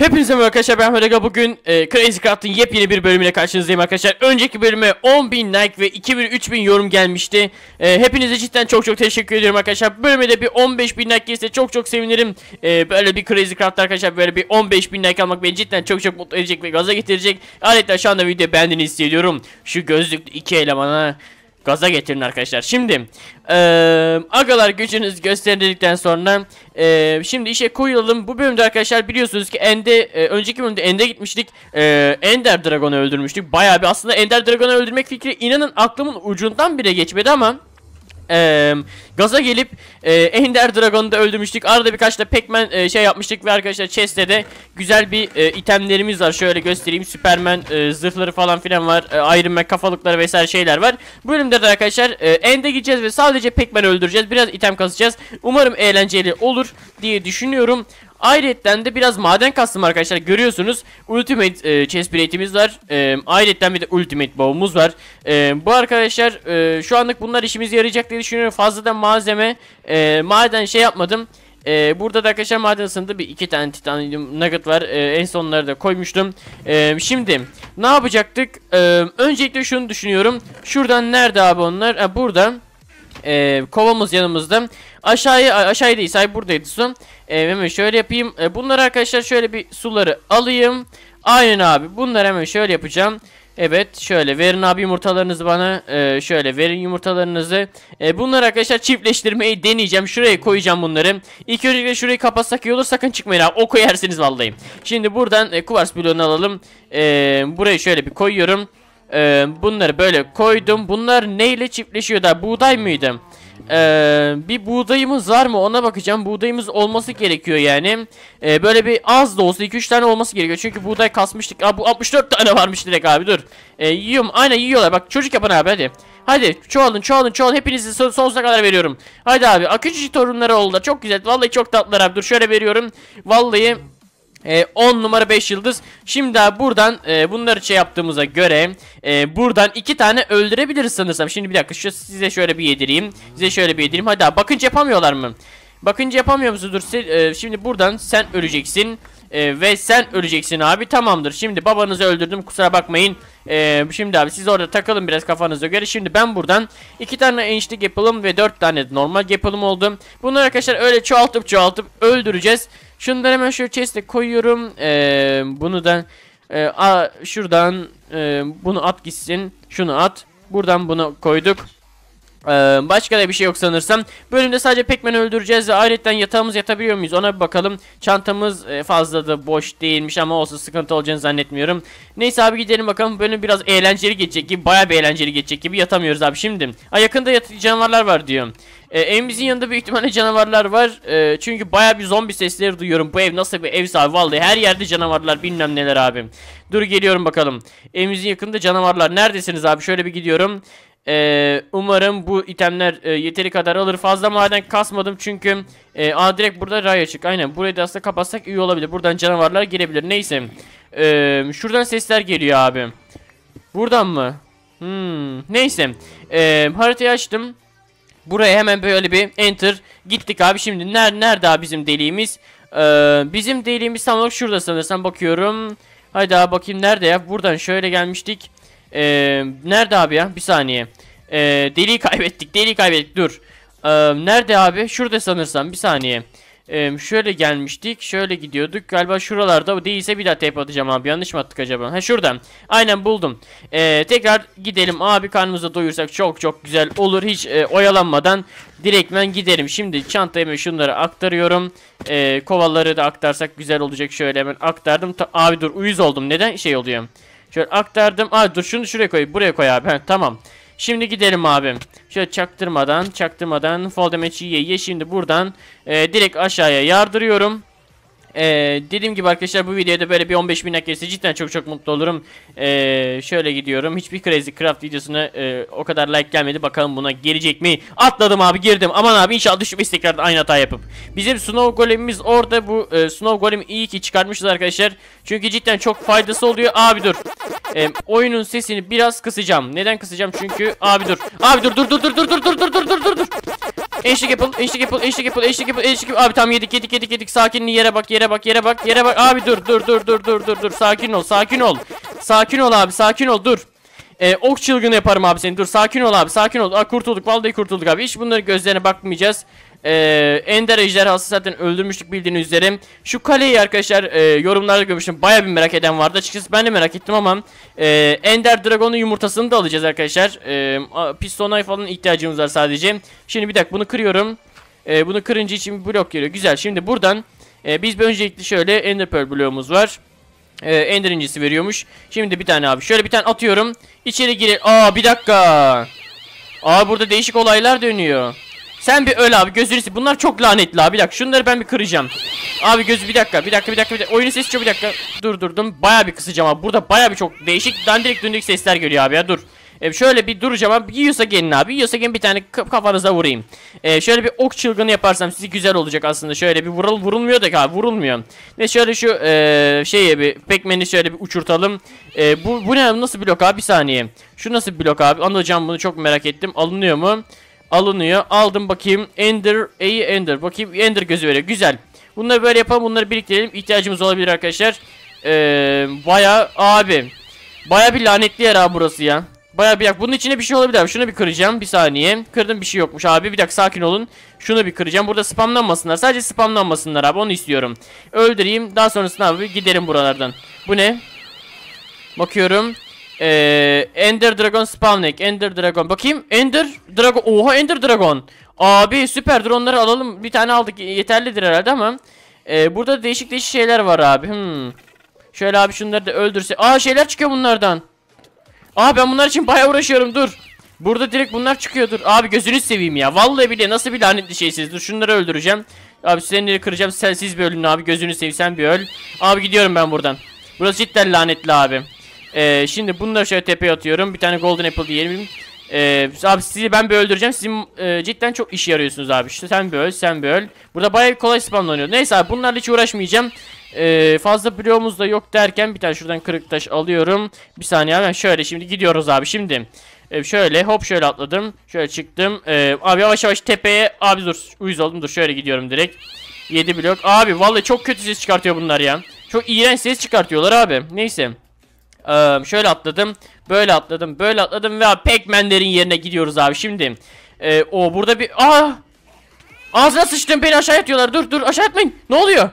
Hepinize merhaba arkadaşlar, ben Hölega. Bugün Crazy Craft'ın yepyeni bir bölümüyle karşınızdayım arkadaşlar. Önceki bölüme 10.000 like ve 2000-3000 yorum gelmişti. Hepinize cidden çok teşekkür ediyorum arkadaşlar. Bölüme de bir 15.000 like gelirse çok sevinirim. Böyle bir Crazy Craft arkadaşlar, böyle bir 15.000 like almak beni cidden çok mutlu edecek ve gaza getirecek. Ayrıca şu anda videoyu beğendiğinizi hissediyorum. Şu gözlüklü iki elemana gaza getirin arkadaşlar. Şimdi agalar, gücünüz gösterildikten sonra şimdi işe koyulalım. Bu bölümde arkadaşlar biliyorsunuz ki önceki bölümde End'e gitmiştik. Ender Dragon'u öldürmüştük. Bayağı bir aslında Ender Dragon'u öldürmek fikri inanın aklımın ucundan bile geçmedi ama gaza gelip Ender Dragon'u da öldürmüştük. Arada birkaç da Pac-Man şey yapmıştık ve arkadaşlar chest'te de güzel bir itemlerimiz var. Şöyle göstereyim. Superman zırhları falan filan var. Iron Man kafalıkları vesaire şeyler var. Bu bölümde de arkadaşlar End'e gideceğiz ve sadece Pac-Man öldüreceğiz. Biraz item kasacağız. Umarım eğlenceli olur diye düşünüyorum. Ayrıca de biraz maden kastım arkadaşlar, görüyorsunuz. Ultimate chest plate'imiz var. Ayrıca bir de Ultimate bow'umuz var. Bu arkadaşlar şu anlık bunlar işimize yarayacak diye düşünüyorum. Fazladan malzeme maden şey yapmadım. Burada da arkadaşlar maden ısındı. Bir iki tane titanium nugget var. En sonları da koymuştum. Şimdi ne yapacaktık? Öncelikle şunu düşünüyorum. Şuradan nerede abi onlar? Burada. Kovamız yanımızda. Aşağıya değil, say buradaydı su. Hemen şöyle yapayım. Bunları arkadaşlar şöyle bir suları alayım. Aynen abi, bunları hemen şöyle yapacağım. Evet, şöyle verin abi yumurtalarınızı bana. Şöyle verin yumurtalarınızı. Bunları arkadaşlar çiftleştirmeyi deneyeceğim. Şuraya koyacağım bunları. İlk öncelikle şurayı kapatsak iyi olur. Sakın çıkmayın abi. O koyarsınız vallahi. Şimdi buradan kuvars bloğunu alalım. Burayı şöyle bir koyuyorum. Bunları böyle koydum. Bunlar neyle çiftleşiyor da? Buğday mıydı? Bir buğdayımız var mı ona bakacağım. Buğdayımız olması gerekiyor yani. Böyle bir az da olsa 2-3 tane olması gerekiyor. Çünkü buğday kasmıştık. Bu 64 tane varmış direkt abi, dur. Yiyorum, aynen yiyorlar. Bak çocuk yapın abi, hadi. Hadi çoğalın. Hepinizi sonsuza kadar veriyorum. Hadi abi. Küçücük torunları oldular. Çok güzel. Vallahi çok tatlılar abi. Dur şöyle veriyorum. Vallahi 10 numara 5 yıldız. Şimdi abi buradan bunları şey yaptığımıza göre buradan 2 tane öldürebiliriz sanırsam. Şimdi bir dakika, size şöyle bir yedireyim. Hadi abi, bakınca yapamıyorlar mı? Bakınca yapamıyor musun? Dur şimdi buradan sen öleceksin. Ve sen öleceksin abi, tamamdır. Şimdi babanızı öldürdüm, kusura bakmayın. Şimdi abi siz orada takılın biraz kafanıza göre. Şimdi ben buradan 2 tane enişte apple'ım ve 4 tane normal apple'ım oldu. Bunları arkadaşlar öyle çoğaltıp öldüreceğiz. Şunları hemen şöyle chest'e koyuyorum. Bunu da şuradan bunu at gitsin. Şunu at. Buradan bunu koyduk. Başka da bir şey yok sanırsam. Bölümde sadece Pac-Man'i öldüreceğiz ve ayrıca yatabiliyor muyuz ona bir bakalım. Çantamız fazla da boş değilmiş ama olsa sıkıntı olacağını zannetmiyorum. Neyse abi, gidelim bakalım. Bölüm biraz eğlenceli geçecek gibi, bayağı bir eğlenceli geçecek gibi. Yatamıyoruz abi şimdi. Yakında canavarlar var diyor. Evimizin yanında büyük ihtimalle canavarlar var. Çünkü bayağı bir zombi sesleri duyuyorum. Bu ev nasıl bir evse abi, vallahi her yerde canavarlar bilmem neler abi. Dur geliyorum bakalım. Evimizin yakında canavarlar. Neredesiniz abi? Şöyle bir gidiyorum. Umarım bu itemler yeteri kadar alır. Fazla maden kasmadım çünkü direkt burada ray açık. Aynen, burayı da aslında kapatsak iyi olabilir. Buradan canavarlar girebilir. Neyse. Şuradan sesler geliyor abi. Buradan mı? Neyse. Haritayı açtım. Buraya hemen böyle bir enter gittik abi. Şimdi nerede abi bizim deliğimiz? Bizim deliğimiz tam olarak şurada sanırsam, bakıyorum. Haydi abi bakayım nerede ya? Buradan şöyle gelmiştik. Nerede abi ya? Bir saniye. Deliği kaybettik. Dur. Nerede abi? Şurada sanırsam. Bir saniye. Şöyle gelmiştik. Şöyle gidiyorduk. Galiba şuralarda. Değilse bir daha tape atacağım abi. Yanlış mı attık acaba? Ha, şuradan. Aynen buldum. Tekrar gidelim abi. Karnımıza doyursak çok güzel olur. Hiç oyalanmadan direktmen gidelim. Şimdi çantaya şunları aktarıyorum. Kovaları da aktarsak güzel olacak. Şöyle hemen aktardım. Abi dur, uyuz oldum. Neden şey oluyor? Şöyle aktardım. Dur şunu şuraya koy. Buraya koy abi. Tamam. Şimdi gidelim abi. Şöyle çaktırmadan fall damage'i ye. Şimdi buradan direkt aşağıya yardırıyorum. Dediğim gibi arkadaşlar, bu videoda böyle bir 15.000 like gelirse cidden çok mutlu olurum. Şöyle gidiyorum. Hiçbir Crazy Craft videosuna o kadar like gelmedi. Bakalım buna gelecek mi? Atladım abi, girdim. Aman abi, inşallah düşmeyiz tekrardan aynı hata yapıp. Bizim Snow Golem'imiz orada. Bu Snow Golem iyi ki çıkarmışız arkadaşlar. Çünkü cidden çok faydası oluyor. Abi dur. Oyunun sesini biraz kısacağım. Neden kısacağım? Çünkü abi dur. Abi dur. Eşlik Apple, eşlik Apple, eşlik Apple, eşlik Apple, eşlik Apple. Abi tamam yedik. Sakinliği yere bak. Abi dur. Sakin ol. Sakin ol abi, sakin ol, dur. Ok çılgını yaparım abi seni. Dur sakin ol abi, sakin ol. Kurtulduk, vallahi kurtulduk abi. Hiç bunların gözlerine bakmayacağız. Ender ejderhası zaten öldürmüştük bildiğiniz üzere. Şu kaleyi arkadaşlar yorumlarda görmüştüm. Baya bir merak eden vardı. Açıkçası ben de merak ettim ama Ender Dragon'un yumurtasını da alacağız arkadaşlar. Piston'a falan ihtiyacımız var sadece. Şimdi bir dakika bunu kırıyorum. Bunu kırınca için bir blok geliyor. Güzel. Şimdi buradan biz bir öncelikle şöyle Ender Pearl bloğumuz var. Ender incisi veriyormuş. Şimdi bir tane abi. Şöyle bir tane atıyorum. İçeri girelim. Bir dakika. Burada değişik olaylar dönüyor. Sen bir öl abi, gözünü seveyim. Bunlar çok lanetli abi. Bir dakika şunları ben bir kıracağım. Abi gözü bir dakika. Oyunun sesi çok, bir dakika. Durdurdum. Baya bir kısacağım abi. Burada baya bir çok değişik dandirik sesler geliyor abi ya. Dur. Şöyle bir duracağım abi. Yiyorsa gelin abi. Yiyorsa gelin bir tane kafanıza vurayım. Şöyle bir ok çılgını yaparsam sizi güzel olacak aslında. Şöyle bir vurulmuyor da abi, vurulmuyor. Ve şöyle şu şeye bir Pac-Man'i şöyle bir uçurtalım. Bu ne, nasıl blok abi, bir saniye. Şu nasıl blok abi? Anlayacağım, bunu çok merak ettim. Alınıyor mu? Alınıyor. Aldım bakayım. Ender. Bakayım. Ender gözü veriyor. Güzel. Bunları böyle yapalım. Bunları biriktirelim. İhtiyacımız olabilir arkadaşlar. Baya bir lanetli yer abi burası ya. Baya bir dakika. Bunun içine bir şey olabilir abi. Şunu bir kıracağım. Bir saniye. Kırdım, bir şey yokmuş abi. Bir dakika sakin olun. Şunu bir kıracağım. Burada spamlanmasınlar. Sadece spamlanmasınlar abi. Onu istiyorum. Öldüreyim. Daha sonrasında abi giderim buralardan. Bu ne? Bakıyorum. Ender Dragon Spawn Egg. Ender Dragon. Bakayım. Ender Dragon. Oha, Ender Dragon. Abi süperdir, onları alalım. Bir tane aldık. Yeterlidir herhalde ama. Burada değişik şeyler var abi. Şöyle abi şunları da öldürse. Şeyler çıkıyor bunlardan. Ben bunlar için bayağı uğraşıyorum, dur. Burada direkt bunlar çıkıyordur. Abi gözünü seveyim ya. Vallahi bile nasıl bir lanetli şeysiniz. Dur şunları öldüreceğim. Abi seni kıracağım. Siz bir ölün abi. Gözünü seveyim, sen bir öl. Abi gidiyorum ben buradan. Burası cidden lanetli abi. Şimdi bunları şöyle tepeye atıyorum. Bir tane golden apple diyelim. Abi sizi ben bir öldüreceğim. Sizin cidden çok işe yarıyorsunuz abi. İşte sen bir öl. Burada bayağı kolay spamlanıyor. Neyse abi bunlarla hiç uğraşmayacağım. Fazla bloğumuz da yok derken bir tane şuradan kırık taş alıyorum. Bir saniye abi, şöyle şimdi gidiyoruz abi. Şimdi şöyle hop, şöyle atladım. Şöyle çıktım. Abi yavaş tepeye. Abi dur, uyuz oldum, dur şöyle gidiyorum direkt. 7 blok. Abi vallahi çok kötü ses çıkartıyor bunlar ya. Çok iğrenç ses çıkartıyorlar abi. Neyse. Şöyle atladım. Böyle atladım ve Pac-Man'lerin yerine gidiyoruz abi. Şimdi burada bir ağzına sıçtım, beni aşağı atıyorlar. Dur aşağı atmayın. Ne oluyor?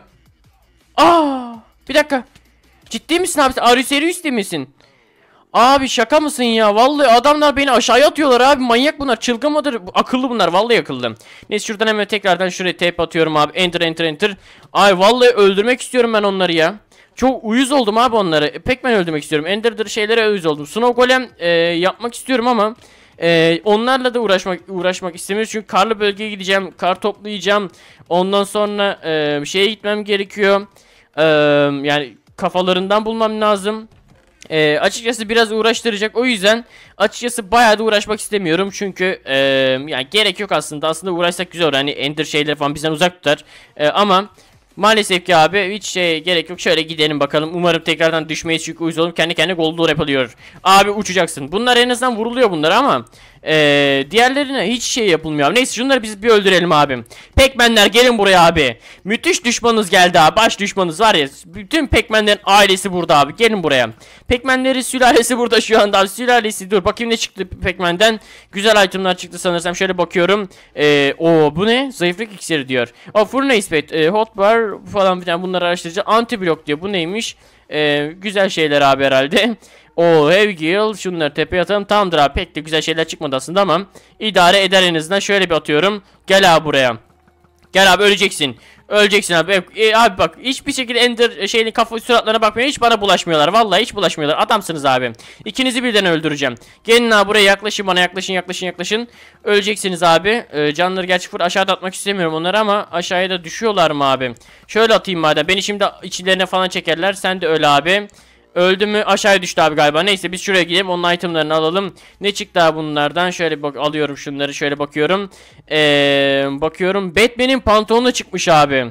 Bir dakika. Ciddi misin abi? Are you serious misin? Abi şaka mısın ya? Vallahi adamlar beni aşağıya atıyorlar abi. Manyak bunlar. Çılgın mıdır? Akıllı bunlar. Vallahi akıllı. Neyse şuradan hemen tekrardan şuraya tape atıyorum abi. Enter. Ay vallahi öldürmek istiyorum ben onları ya. Çok uyuz oldum abi onları. Pac-Man öldürmek istiyorum. Ender'dır şeylere uyuz oldum. Snow Golem yapmak istiyorum ama onlarla da uğraşmak istemiyorum. Çünkü karlı bölgeye gideceğim. Kar toplayacağım. Ondan sonra şeye gitmem gerekiyor. Yani kafalarından bulmam lazım. Açıkçası biraz uğraştıracak. O yüzden açıkçası bayağı da uğraşmak istemiyorum. Çünkü yani gerek yok aslında. Aslında uğraşsak güzel olur. Hani ender şeyler falan bizden uzak tutar. Ama maalesef ki abi hiç gerek yok. Şöyle gidelim bakalım. Umarım tekrardan düşmeyiz çünkü uyuz olup kendi kendine gold door yapılıyor. Abi uçacaksın. Bunlar en azından vuruluyor bunlar ama diğerlerine hiç şey yapılmıyor. Neyse şunları biz bir öldürelim abi. Pac-Man'ler gelin buraya abi. Müthiş düşmanınız geldi abi. Baş düşmanınız var ya. Bütün Pac-Man'lerin ailesi burada abi. Gelin buraya. Pac-Man'lerin sülalesi burada şu anda abi. Sülalesi, dur bakayım ne çıktı Pac-Man'den. Güzel itemler çıktı sanırsam. Şöyle bakıyorum. Bu ne? Zayıflık iksiri diyor. Furnace pet, hotbar falan filan, bunları araştıracağım. Anti blok diyor. Bu neymiş? Güzel şeyler abi herhalde. Heavy Gale, şunları tepeye atalım. Tamamdır abi, pek de güzel şeyler çıkmadı aslında ama idare eder en azından. Şöyle bir atıyorum. Gel abi buraya. Gel abi, öleceksin. Öleceksin abi. Abi bak, hiçbir şekilde ender şeyin kafa suratlarına bakmıyor. Hiç bana bulaşmıyorlar. Vallahi hiç bulaşmıyorlar. Adamsınız abi. İkinizi birden öldüreceğim. Gelin abi buraya, yaklaşın bana, yaklaşın. Öleceksiniz abi. Canları gerçi full, aşağıda atmak istemiyorum onları ama aşağıya da düşüyorlar mı abi? Şöyle atayım madem. Beni şimdi içlerine falan çekerler. Sen de öl abi. Öldü mü? Aşağıya düştü abi galiba. Neyse biz şuraya gidelim. Onun itemlerini alalım. Ne çıktı abi bunlardan? Şöyle bak, alıyorum şunları. Şöyle bakıyorum. Bakıyorum. Batman'in pantolonu çıkmış abi.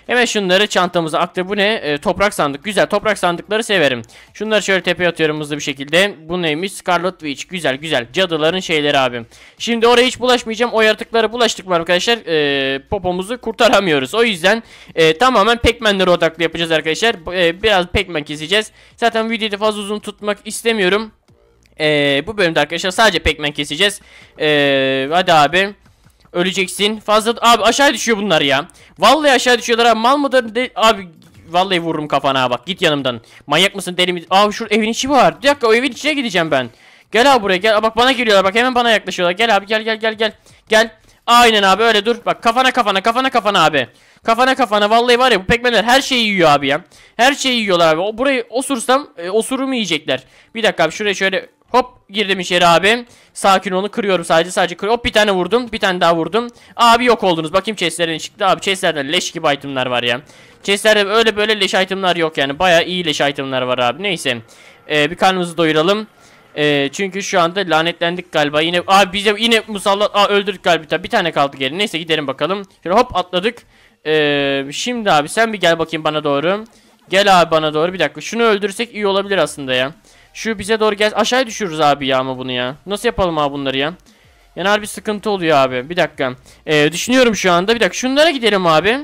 Hemen şunları çantamıza aktar. Bu ne? Toprak sandık. Güzel, toprak sandıkları severim. Şunları şöyle tepeye atıyorum hızlı bir şekilde. Bu neymiş? Scarlet Witch. Güzel güzel. Cadıların şeyleri abi. Şimdi oraya hiç bulaşmayacağım. O yaratıklara bulaştık mı arkadaşlar? Popomuzu kurtaramıyoruz. O yüzden tamamen Pac-Man'lere odaklı yapacağız arkadaşlar. Biraz Pac-Man keseceğiz. Zaten videoyu fazla uzun tutmak istemiyorum. Bu bölümde arkadaşlar sadece Pac-Man keseceğiz. Hadi abi. Öleceksin. Fazla abi aşağı düşüyor bunlar ya. Vallahi aşağı düşüyorlar abi. Mal mıdır? Abi vallahi vururum kafana bak. Git yanımdan. Manyak mısın? Deli mi? Abi şu evin içi var. Bir dakika o evin içine gideceğim ben. Gel abi buraya gel. Bak bana geliyorlar. Bak hemen bana yaklaşıyorlar. Gel abi gel. Gel. Aynen abi öyle dur. Bak kafana abi. Kafana vallahi var ya bu pekmenler her şeyi yiyor abi ya. Her şeyi yiyorlar abi. Burayı osursam osurumu yiyecekler. Bir dakika abi şuraya şöyle hop girdim içeri abi. Sakin olun kırıyorum sadece kırıyorum. Hop bir tane vurdum. Bir tane daha vurdum. Abi yok oldunuz. Bakayım chestlerden çıktı. Abi chestlerden leş gibi itemler var ya. Chestlerde öyle böyle leş itemler yok yani. Baya iyi leş itemler var abi. Neyse. Bir karnımızı doyuralım. Çünkü şu anda lanetlendik galiba. Yine abi bize yine musallat öldürdük galiba. Bir tane kaldı geri. Neyse gidelim bakalım. Şöyle hop atladık. Şimdi abi sen bir gel bakayım bana doğru. Gel abi bana doğru. Bir dakika. Şunu öldürsek iyi olabilir aslında ya. Şu bize doğru gel. Aşağıya düşürürüz abi ya ama bunu ya. Nasıl yapalım abi bunları ya? Yani harbi sıkıntı oluyor abi. Bir dakika. Düşünüyorum şu anda. Bir dakika. Şunlara gidelim abi.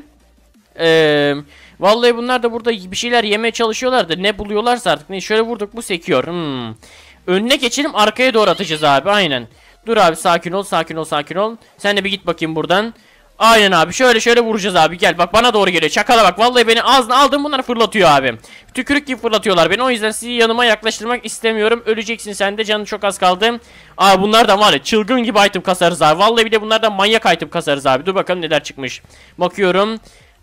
Vallahi bunlar da burada bir şeyler yemeye çalışıyorlar da ne buluyorlarsa artık. Ne şöyle vurduk bu sekiyor. Önüne geçelim arkaya doğru atacağız abi. Aynen. Dur abi sakin ol. Sen de bir git bakayım buradan. Aynen abi şöyle vuracağız abi gel bak bana doğru geliyor çakala bak vallahi beni ağzına aldım bunları fırlatıyor abi. Tükürük gibi fırlatıyorlar beni o yüzden sizi yanıma yaklaştırmak istemiyorum. Öleceksin sen de canın çok az kaldı. Abi bunlardan var ya çılgın gibi item kasarız abi vallahi bir de bunlardan manyak item kasarız abi. Dur bakalım neler çıkmış. Bakıyorum.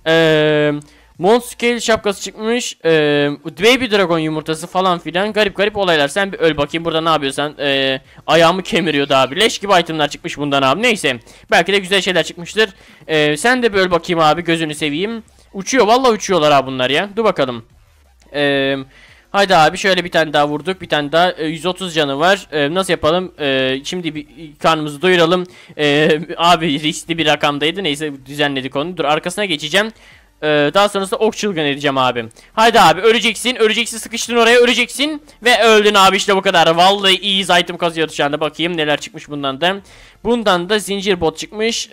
Monscale şapkası çıkmış. Baby Dragon yumurtası falan filan. Garip olaylar. Sen bir öl bakayım burada ne yapıyorsan. Ayağımı kemiriyordu abi. Leş gibi itemler çıkmış bundan abi. Neyse. Belki de güzel şeyler çıkmıştır. Sen de bir öl bakayım abi. Gözünü seveyim. Uçuyor. Vallahi uçuyorlar abi bunlar ya. Dur bakalım. Haydi abi şöyle bir tane daha vurduk. Bir tane daha 130 canı var. Nasıl yapalım? Şimdi bir karnımızı doyuralım. Abi riskli bir rakamdaydı. Neyse düzenledik onu. Dur arkasına geçeceğim. Daha sonrasında ok çılgın edeceğim abim. Haydi abi öleceksin sıkıştın oraya öleceksin ve öldün abi işte bu kadar. Vallahi iyi item kazıyordu şu anda bakayım neler çıkmış bundan da. Bundan da zincir bot çıkmış.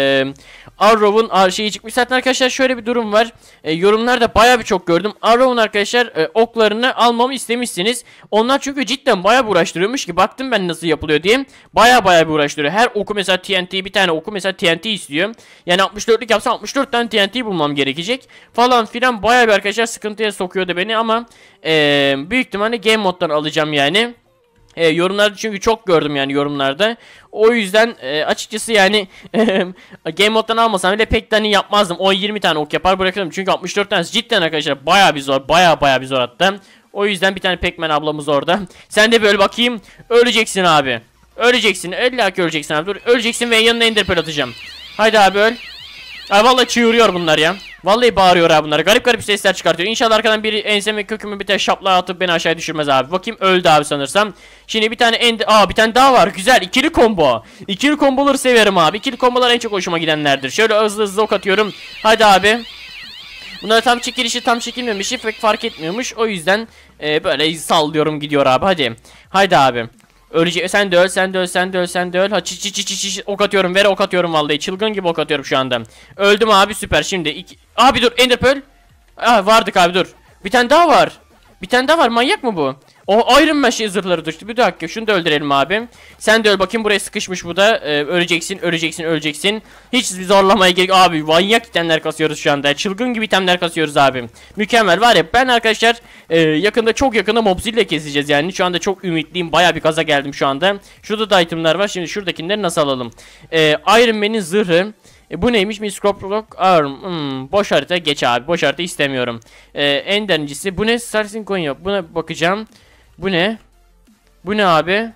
Arrow'un şeyi çıkmış. Zaten arkadaşlar şöyle bir durum var. Yorumlarda baya bir çok gördüm. Arrow'un arkadaşlar oklarını almamı istemişsiniz. Onlar çünkü cidden baya uğraştırıyormuş ki baktım ben nasıl yapılıyor diye. Baya bir uğraştırıyor. Her oku mesela TNT bir tane oku mesela TNT istiyor. Yani 64'lük yapsam 64 tane TNT bulmam gerekecek. Falan filan baya bir arkadaşlar sıkıntıya sokuyordu beni ama büyük ihtimalle game moddan alacağım yani. Yorumlarda çünkü çok gördüm yani yorumlarda. O yüzden açıkçası yani game moddan almasam bile pek de hani yapmazdım. 10-20 tane ok yapar bırakırım. Çünkü 64 tanesi cidden arkadaşlar baya bir zor. Baya bir zor hatta. O yüzden bir tane Pac-Man ablamız orada. Sen de böyle bakayım. Öleceksin abi. Öleceksin. İllaki öleceksin abi. Dur. Öleceksin ve yanına ender pearl atacağım. Haydi abi öl. Ay vallahi çığırıyor bunlar ya. Vallahi bağırıyor abi bunlar. Garip sesler çıkartıyor. İnşallah arkadan biri enseme kökümü bir tane şapla atıp beni aşağıya düşürmez abi. Bakayım öldü abi sanırsam. Şimdi bir tane bir tane daha var. Güzel. İkili combo. İkili komboları severim abi. İkili kombolar en çok hoşuma gidenlerdir. Şöyle hızlı ok atıyorum. Hadi abi. Bunlar tam çekilişi tam çekilmemişi pek fark etmiyormuş. O yüzden böyle sallıyorum gidiyor abi. Hadi. Haydi abi. Ölecek. Sen de öl. Ha ok atıyorum. Ok atıyorum vallahi. Çılgın gibi ok atıyorum şu anda. Öldüm abi süper. Şimdi abi dur Ender Pearl. Vardık abi dur. Bir tane daha var. Manyak mı bu? O Iron Man zırhları düştü. Bir dakika şunu da öldürelim abi. Sen de öl bakayım buraya sıkışmış bu da. Öleceksin. Hiç zorlamaya gerek. Abi manyak itemler kasıyoruz şu anda. Çılgın gibi itemler kasıyoruz abi. Mükemmel var ya ben arkadaşlar çok yakında Mobzilla keseceğiz yani. Şu anda çok ümitliyim. Baya bir gaza geldim şu anda. Şurada da itemler var. Şimdi şuradakileri nasıl alalım? Iron Man'in zırhı. Bu neymiş? Miscroproc Arm. Boş harita geç abi. Boş harita istemiyorum. En denincisi. Bu ne? Starsing Konya. Buna bakacağım. Bu ne? Bu ne abi?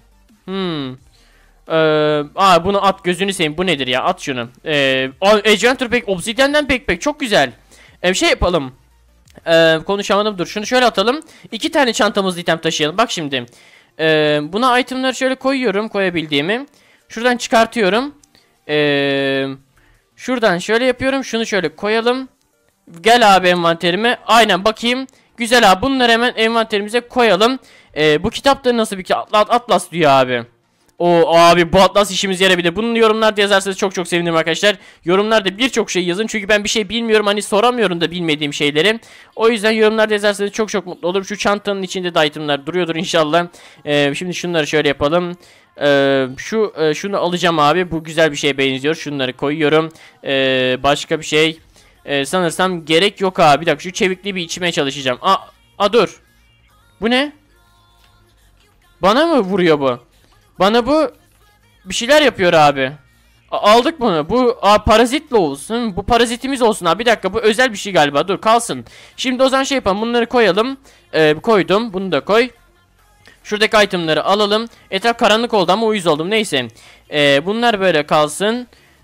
Bunu at gözünü seveyim. Bu nedir ya? At şunu. Adventure Pack. Obsidian'den pek çok güzel. Şey yapalım. Konuşamadım dur. Şunu şöyle atalım. 2 tane çantamızlı item taşıyalım. Bak şimdi. Buna itemleri şöyle koyuyorum. Koyabildiğimi. Şuradan çıkartıyorum. Şuradan şöyle yapıyorum. Şunu şöyle koyalım. Gel abi envanterime. Aynen bakayım. Güzel abi, bunları hemen envanterimize koyalım. Bu kitapta nasıl bir atlas diyor abi. O abi, bu atlas işimize yarayabilir. Bunun yorumlarda yazarsanız çok çok sevinirim arkadaşlar. Yorumlarda birçok şey yazın. Çünkü ben bir şey bilmiyorum. Hani soramıyorum da bilmediğim şeyleri. O yüzden yorumlarda yazarsanız çok çok mutlu olurum. Şu çantanın içinde de itemler duruyordur inşallah. Şimdi şunları şöyle yapalım. Şunu alacağım abi. Bu güzel bir şeye benziyor. Şunları koyuyorum. Başka bir şey. Sanırsam gerek yok abi. Bir dakika, şu çevikliği bir içmeye çalışacağım. Dur. Bu ne? Bana mı vuruyor bu? Bana bu bir şeyler yapıyor abi. Aldık bunu. Bu parazitle olsun. Bu parazitimiz olsun abi. Bir dakika, bu özel bir şey galiba. Dur kalsın. Şimdi o zaman şey yapalım. Bunları koyalım. Koydum. Bunu da koy. Şuradaki itemleri alalım. Etraf karanlık oldu ama uyuz oldum. Neyse. Bunlar böyle kalsın.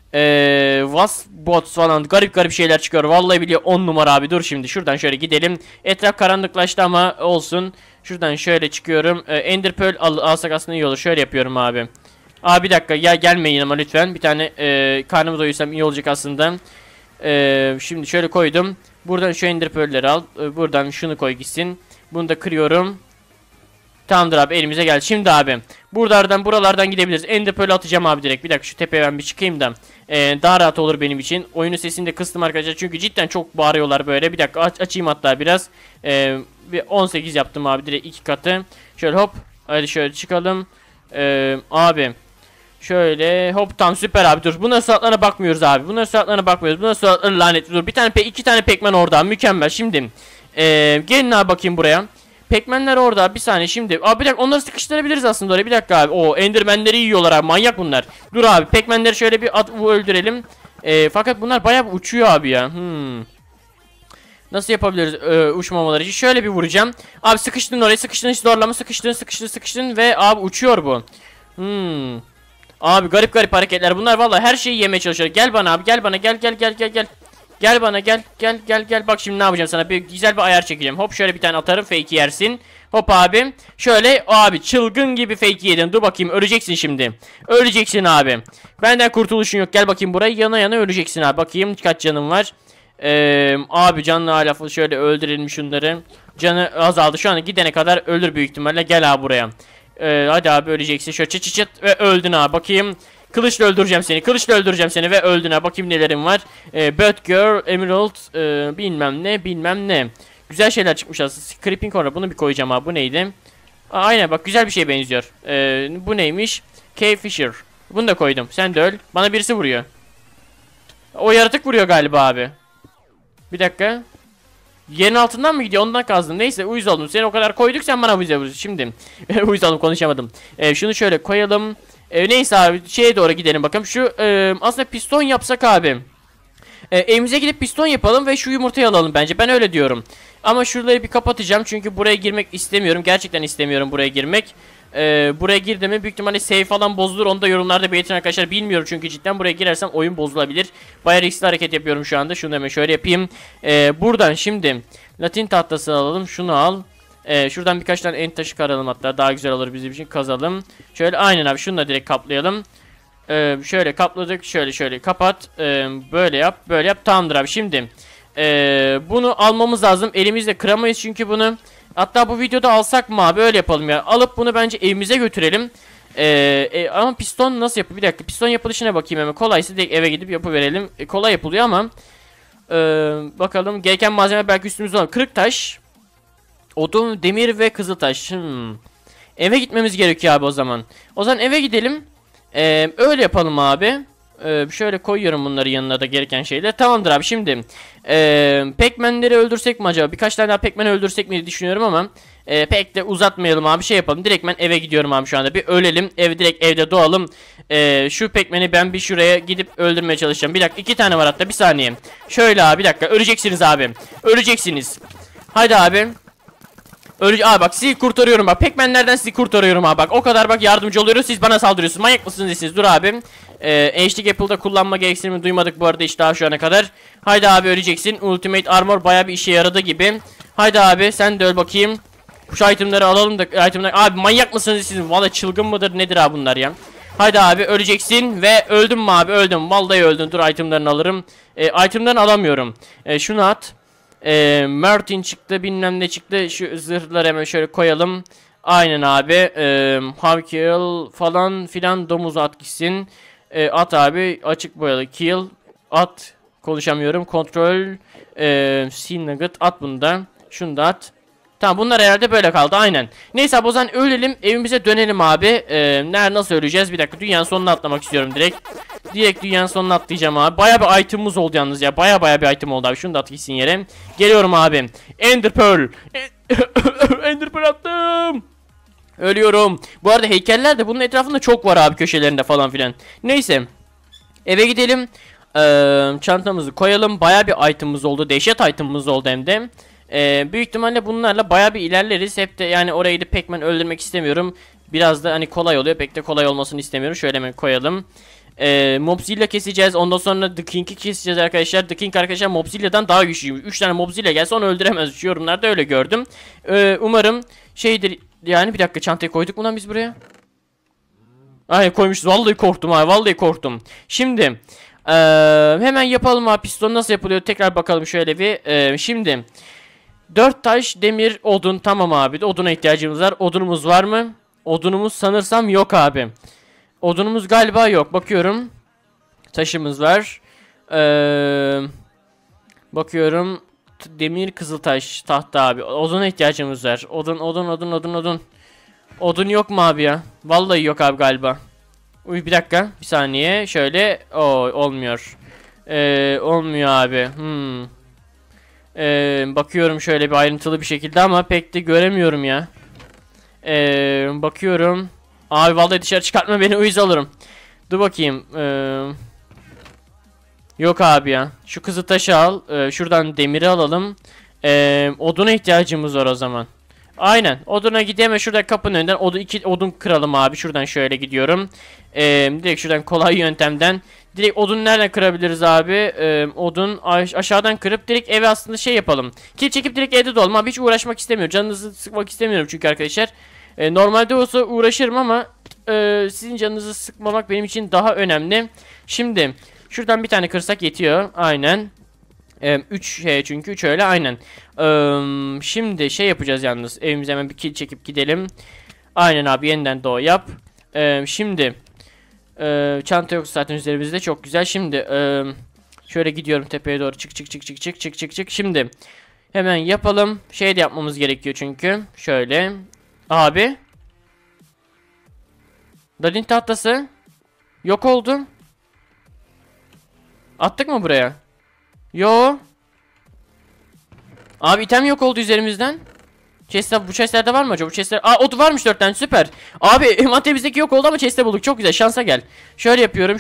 Wasp bots falan garip garip şeyler çıkıyor. Vallahi biliyor, 10 numara abi. Dur şimdi şuradan şöyle gidelim. Etraf karanlıklaştı ama olsun. Şuradan şöyle çıkıyorum. Ender Pearl alsak aslında iyi olur. Şöyle yapıyorum abi. Bir dakika ya, gelmeyin ama lütfen. Bir tane karnımı doyursam iyi olacak aslında. Şimdi şöyle koydum. Buradan şu Ender Pearl'leri al. Buradan şunu koy gitsin. Bunu da kırıyorum. Tamamdır abi, elimize geldi. Şimdi abi buralardan gidebiliriz. Ender Pearl atacağım abi direkt. Bir dakika, şu tepeye ben bir çıkayım da daha rahat olur benim için. Oyunun sesini de kıstım arkadaşlar çünkü cidden çok bağırıyorlar böyle. Bir dakika açayım hatta biraz. Bir 18 yaptım abi direkt 2 katı. Şöyle hop. Hadi şöyle çıkalım. Abi. Şöyle hop, tam süper abi. Dur, bunların suratlarına bakmıyoruz abi. Bunların suratlarına bakmıyoruz. Bunların suratları lanetli. Dur, iki tane pekmen orada. Mükemmel. Şimdi gelin abi bakayım buraya. Pekmenler orada. Bir saniye şimdi. Bir dakika, onları sıkıştırabiliriz aslında oraya. Bir dakika abi. Endermenleri yiyorlar abi. Manyak bunlar. Dur abi, pekmenleri şöyle bir öldürelim. Fakat bunlar bayağı uçuyor abi ya. Nasıl yapabiliriz uçmamaları için? Şöyle bir vuracağım. Abi sıkıştın oraya. Sıkıştın, hiç zorlama. Sıkıştın ve abi uçuyor bu. Abi garip garip hareketler. Bunlar vallahi her şeyi yemeye çalışıyor. Gel bana abi. Gel bana. Gel. Gel bana, gel. Bak şimdi ne yapacağım sana? Güzel bir ayar çekeceğim. Hop, şöyle bir tane atarım, fake yersin. Hop abi. Şöyle abi, çılgın gibi fake yedin. Dur bakayım, öleceksin şimdi. Öleceksin abi. Benden kurtuluşun yok. Gel bakayım buraya. Yana öleceksin abi. Bakayım kaç canım var. Abi canlı hala şöyle öldürelim şunları. Canı azaldı. Şu an gidene kadar ölür büyük ihtimalle. Gel abi buraya. Hadi abi, öleceksin. Şöyle çıt ve öldün abi. Bakayım. Kılıçla öldüreceğim seni ve öldün ha. Bakayım nelerim var. Batgirl, Emerald, bilmem ne. Güzel şeyler çıkmış aslında. Creeping Horror, bunu bir koyacağım abi. Bu neydi? Aynen bak, güzel bir şey benziyor. Bu neymiş? Cave Fisher. Bunu da koydum. Sen de öl. Bana birisi vuruyor. O yaratık vuruyor galiba abi. Bir dakika. Yerin altından mı gidiyor? Ondan kazdım. Neyse, uyuz oldum. Seni o kadar koyduk, sen bana uyuz vuruyorsun. Şimdi uyuz oldum, konuşamadım. Şunu şöyle koyalım. Neyse abi, şeye doğru gidelim bakalım. Şu aslında piston yapsak abi. Evimize gidip piston yapalım ve şu yumurtayı alalım bence. Ben öyle diyorum. Ama şuraları bir kapatacağım çünkü buraya girmek istemiyorum. Gerçekten istemiyorum buraya girmek. Buraya girdim mi büyük ihtimalle save falan bozulur. Onu da yorumlarda belirtin arkadaşlar. Bilmiyorum çünkü cidden buraya girersem oyun bozulabilir. Bayağı riskli hareket yapıyorum şu anda. Şunu hemen şöyle yapayım. Buradan şimdi Latin tahtası alalım. Şunu al. Şuradan birkaç tane en taşı karalım, hatta daha güzel olur bizim için, kazalım. Şöyle aynen abi, şunu da direkt kaplayalım. Şöyle kapladık, şöyle kapat. Böyle yap, tamamdır abi. Şimdi bunu almamız lazım, elimizle kıramayız çünkü bunu. Hatta bu videoda alsak mı abi, öyle yapalım ya. Alıp bunu bence evimize götürelim. Ama piston nasıl yapıyor? Bir dakika, piston yapılışına bakayım hemen. Kolaysa direkt eve gidip yapıverelim. Kolay yapılıyor ama bakalım, gereken malzeme belki üstümüzde olan kırık taş, odun, demir ve kızıltaş. Eve gitmemiz gerekiyor abi o zaman. O zaman eve gidelim. Öyle yapalım abi. Şöyle koyuyorum bunları yanına da, gereken şeyler. Tamamdır abi. Şimdi pekmenleri öldürsek mi acaba? Birkaç tane daha pekmen öldürsek mi düşünüyorum ama pek de uzatmayalım abi. Şey yapalım. Direkt ben eve gidiyorum abi şu anda. Bir ölelim. Direkt evde doğalım. Şu pekmeni ben bir şuraya gidip öldürmeye çalışacağım. Bir dakika. 2 tane var hatta. Bir saniye. Şöyle abi, bir dakika. Öleceksiniz abi. Öleceksiniz. Haydi abi. Abi bak, sizi kurtarıyorum bak. Pekmenlerden sizi kurtarıyorum abi bak. O kadar bak, yardımcı oluyoruz, siz bana saldırıyorsunuz. Manyak mısınız siz? Dur abi. HD Apple'da kullanma gereksinimi duymadık bu arada hiç daha şu ana kadar. Haydi abi, öleceksin. Ultimate Armor baya bir işe yaradı gibi. Haydi abi, sen de öl bakayım. Şu itemleri alalım da abi manyak mısınız siz? Valla çılgın mıdır nedir abi bunlar ya? Haydi abi, öleceksin ve öldüm mü abi? Öldüm. Vallahi öldüm. Dur, itemlerini alırım. Itemlerini alamıyorum. Şunu at. Martin çıktı, bilmem ne çıktı. Şu zırhları hemen şöyle koyalım. Aynen abi. Havkill falan filan, domuz at gitsin. At abi, açık boyalı kill. At, konuşamıyorum. Kontrol. Seal nugget at, bunu da. Şunu da at. Tamam, bunlar herhalde böyle kaldı, aynen. Neyse abi, o zaman ölelim, evimize dönelim abi. Nasıl öleceğiz? Bir dakika, dünyanın sonuna atlamak istiyorum direkt. Direkt dünyanın sonuna atlayacağım abi. Baya bir item'ımız oldu yalnız ya. Baya bir item oldu abi. Şunu da at gitsin yere. Geliyorum abi. Ender Pearl. Ender Pearl attım. Ölüyorum. Bu arada heykeller de bunun etrafında çok var abi, köşelerinde falan filan. Neyse. Eve gidelim. Çantamızı koyalım. Baya bir item'ımız oldu. Dehşet item'ımız oldu hem de. Büyük ihtimalle bunlarla baya bir ilerleriz. Hep de yani orayı da pekmen öldürmek istemiyorum. Biraz da hani kolay oluyor. Pek de kolay olmasını istemiyorum. Şöyle hemen koyalım. Mobzilla keseceğiz. Ondan sonra The King'i keseceğiz arkadaşlar. The King arkadaşlar Mobzilla'dan daha güçlüymüş. 3 tane Mobzilla gelse onu öldüremez. Şu yorumlarda öyle gördüm. Umarım şeydir. Yani bir dakika, çantayı koyduk mu lan biz buraya? Ay, koymuşuz. Vallahi korktum abi. Vallahi korktum. Şimdi hemen yapalım abi. Piston nasıl yapılıyor? Tekrar bakalım şöyle bir. Şimdi 4 taş, demir, odun. Tamam abi. Oduna ihtiyacımız var. Odunumuz var mı? Odunumuz sanırsam yok abi. Odunumuz galiba yok. Bakıyorum. Taşımız var. Bakıyorum. Demir, kızıltaş, tahta abi. Oduna ihtiyacımız var. Odun. Odun yok mu abi ya? Vallahi yok abi galiba. Uy, bir dakika. Bir saniye. Şöyle. Olmuyor. Olmuyor abi. Bakıyorum şöyle bir ayrıntılı bir şekilde ama pek de göremiyorum ya. Bakıyorum. Abi vallahi dışarı çıkartma beni, uyuz alırım. Dur bakayım. Yok abi ya. Şu kızıltaşı al. Şuradan demiri alalım. Oduna ihtiyacımız var o zaman. Aynen. Oduna gideyim, şurada kapının önünden 2 odun kıralım abi. Şuradan şöyle gidiyorum. Direkt şuradan kolay yöntemden. Direkt odun nereden kırabiliriz abi? Odun aşağıdan kırıp direkt eve aslında şey yapalım. Kil çekip direkt evde dolalım abi. Hiç uğraşmak istemiyorum. Canınızı sıkmak istemiyorum çünkü arkadaşlar. Normalde olsa uğraşırım ama sizin canınızı sıkmamak benim için daha önemli. Şimdi şuradan bir tane kırsak yetiyor. Aynen. 3 çünkü 3 öyle, aynen. Şimdi şey yapacağız yalnız. Evimize hemen bir kill çekip gidelim. Aynen abi, yeniden doğu yap. Şimdi çanta yok zaten üzerimizde, çok güzel. Şimdi şöyle gidiyorum tepeye doğru, çık. Şimdi hemen yapalım. Şey de yapmamız gerekiyor çünkü. Şöyle. Abi. Dalin tahtası yok oldu. Attık mı buraya? Yo. Abi item yok oldu üzerimizden. Bu chestlerde var mı acaba? Bu chestler... otu varmış 4 tane, süper. Abi envanterimizdeki yok oldu ama chest'te bulduk. Çok güzel, şansa gel. Şöyle yapıyorum,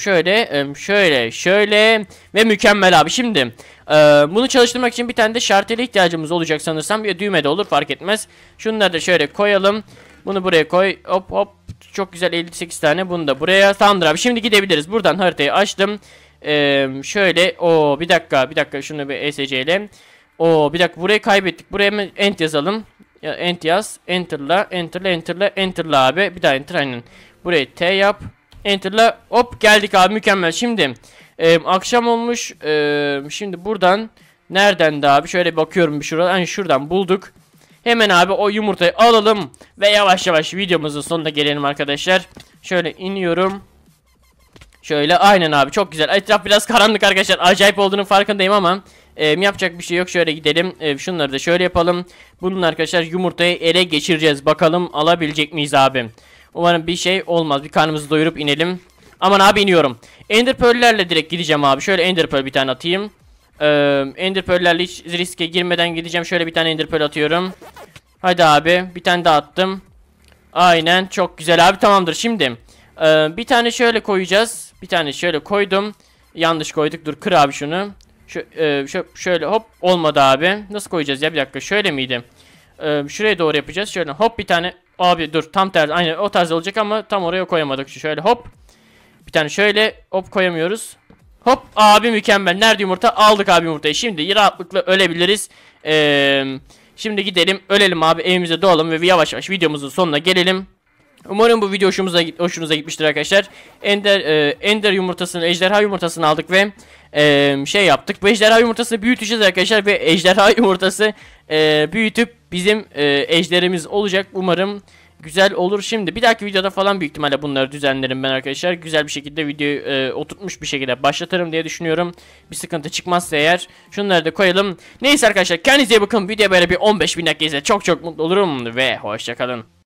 şöyle ve mükemmel abi. Şimdi bunu çalıştırmak için bir tane de şartele ihtiyacımız olacak sanırsam. Bir düğme de olur, fark etmez. Şunları da şöyle koyalım. Bunu buraya koy. Hop. Çok güzel, 58 tane. Bunu da buraya. Tamamdır abi. Şimdi gidebiliriz. Buradan haritayı açtım. Şöyle. Bir dakika. Şunu bir ESC ile. Bir dakika. Burayı kaybettik. Buraya mı end yazalım? Ya end yaz. Enter'la abi. Bir daha enter, aynen. Burayı T yap. Enter'la. Hop, geldik abi, mükemmel. Şimdi akşam olmuş. Şimdi buradan nereden de abi? Şöyle bakıyorum bir şuradan. Hani şuradan bulduk. Hemen abi o yumurtayı alalım ve yavaş yavaş videomuzun sonuna gelelim arkadaşlar. Şöyle iniyorum. Şöyle, aynen abi, çok güzel. Etraf biraz karanlık arkadaşlar. Acayip olduğunun farkındayım ama yapacak bir şey yok. Şöyle gidelim. Şunları da şöyle yapalım. Bunun arkadaşlar yumurtayı ele geçireceğiz. Bakalım alabilecek miyiz abi? Umarım bir şey olmaz. Bir karnımızı doyurup inelim. Aman abi, iniyorum. Ender Pearl'lerle direkt gideceğim abi. Şöyle Ender Pearl bir tane atayım. Ender Pearl'lerle hiç riske girmeden gideceğim. Şöyle bir tane Ender Pearl atıyorum. Hadi abi, bir tane daha attım. Aynen, çok güzel abi, tamamdır. Şimdi bir tane şöyle koyacağız. Bir tane şöyle koydum. Yanlış koyduk, dur kır abi şunu. Şöyle hop, olmadı abi. Nasıl koyacağız ya, bir dakika, şöyle miydi? Şuraya doğru yapacağız. Şöyle hop, bir tane. Abi dur, tam tersi, aynen o tarz olacak ama tam oraya koyamadık. Şöyle hop. Bir tane şöyle hop koyamıyoruz. Hop abi, mükemmel. Nerede yumurta? Aldık abi yumurtayı. Şimdi rahatlıkla ölebiliriz. Şimdi gidelim, ölelim abi, evimize doğalım ve yavaş yavaş videomuzun sonuna gelelim. Umarım bu video hoşunuza gitmiştir arkadaşlar. Ender yumurtasını, ejderha yumurtasını aldık ve şey yaptık. Bu ejderha yumurtasını büyüteceğiz arkadaşlar ve ejderha yumurtası büyütüp bizim ejderimiz olacak. Umarım güzel olur. Şimdi bir dahaki videoda falan büyük ihtimalle bunları düzenlerim ben arkadaşlar. Güzel bir şekilde videoyu oturtmuş bir şekilde başlatırım diye düşünüyorum. Bir sıkıntı çıkmazsa eğer şunları da koyalım. Neyse arkadaşlar, kendinize iyi bakın. Videoya böyle bir 15.000 like gelirse çok çok mutlu olurum ve hoşçakalın.